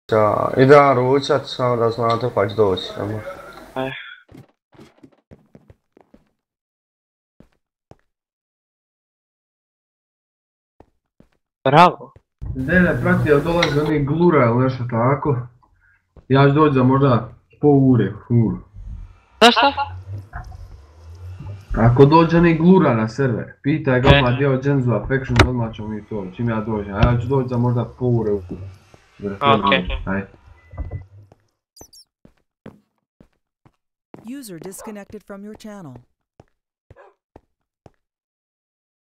Ja, idem ručat, samo da znate pa ću doći. Aj. Bravo. Ne, prati, jel dolazi onih glura ili nešto tako. Ja ću doći za možda pol ure. Znaš šta? Ako dođe onih glura na server, pitaj ga odmah gdje od Genzu Affection, odmah ćemo mi to, čim ja dođem. A ja ću doći za možda pol ure. Okej. Ajde. User disconnected from your channel.